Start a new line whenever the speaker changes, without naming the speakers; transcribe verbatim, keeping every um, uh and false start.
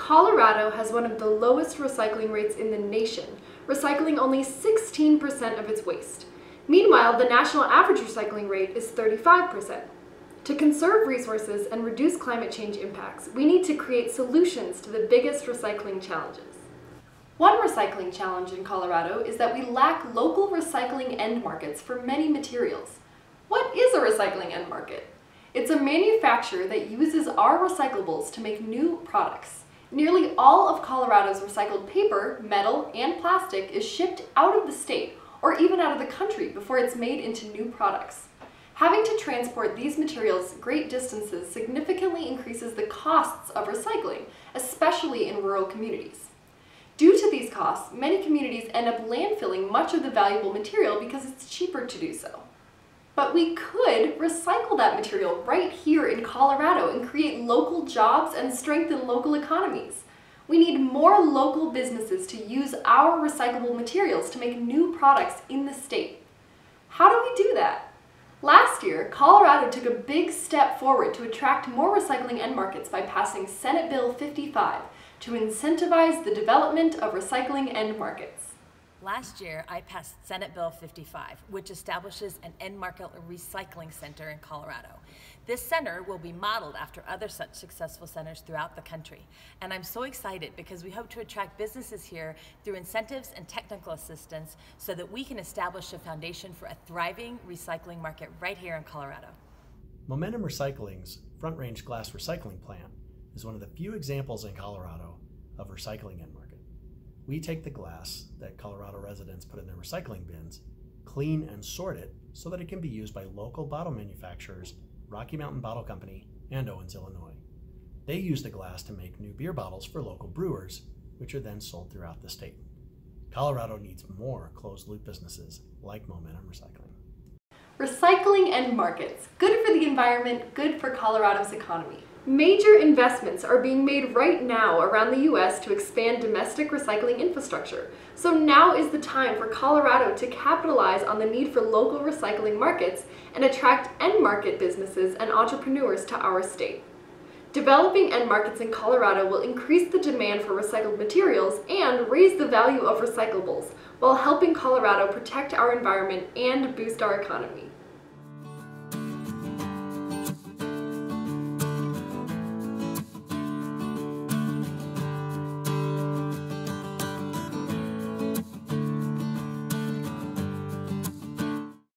Colorado has one of the lowest recycling rates in the nation, recycling only sixteen percent of its waste. Meanwhile, the national average recycling rate is thirty-five percent. To conserve resources and reduce climate change impacts, we need to create solutions to the biggest recycling challenges. One recycling challenge in Colorado is that we lack local recycling end markets for many materials. What is a recycling end market? It's a manufacturer that uses our recyclables to make new products. Nearly all of Colorado's recycled paper, metal, and plastic is shipped out of the state or even out of the country before it's made into new products. Having to transport these materials great distances significantly increases the costs of recycling, especially in rural communities. Due to these costs, many communities end up landfilling much of the valuable material because it's cheaper to do so. But we could recycle that material right here in Colorado and create local jobs and strengthen local economies. We need more local businesses to use our recyclable materials to make new products in the state. How do we do that? Last year, Colorado took a big step forward to attract more recycling end markets by passing Senate Bill fifty-five to incentivize the development of recycling end markets.
Last year, I passed Senate Bill fifty-five, which establishes an end market recycling center in Colorado. This center will be modeled after other such successful centers throughout the country. And I'm so excited because we hope to attract businesses here through incentives and technical assistance so that we can establish a foundation for a thriving recycling market right here in Colorado.
Momentum Recycling's Front Range Glass Recycling Plant is one of the few examples in Colorado of recycling end market. We take the glass that Colorado residents put in their recycling bins, clean and sort it so that it can be used by local bottle manufacturers, Rocky Mountain Bottle Company, and Owens, Illinois. They use the glass to make new beer bottles for local brewers, which are then sold throughout the state. Colorado needs more closed-loop businesses like Momentum Recycling.
Recycling end markets. Good for the environment, good for Colorado's economy. Major investments are being made right now around the U S to expand domestic recycling infrastructure. So now is the time for Colorado to capitalize on the need for local recycling markets and attract end market businesses and entrepreneurs to our state. Developing end markets in Colorado will increase the demand for recycled materials and raise the value of recyclables while helping Colorado protect our environment and boost our economy.